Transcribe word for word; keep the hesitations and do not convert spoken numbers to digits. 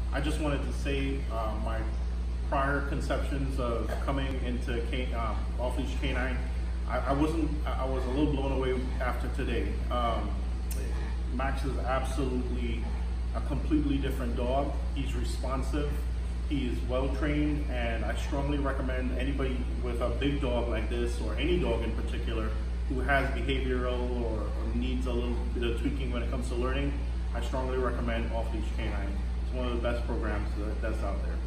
I just wanted to say uh, my prior conceptions of coming into Can um, Off-Leash Canine, I, I wasn't, I was a little blown away after today. Um, Max is absolutely a completely different dog. He's responsive, he is well trained, and I strongly recommend anybody with a big dog like this, or any dog in particular, who has behavioral or, or needs a little bit of tweaking when it comes to learning, I strongly recommend Off-Leash Canine. It's one of the best programs that, that's out there.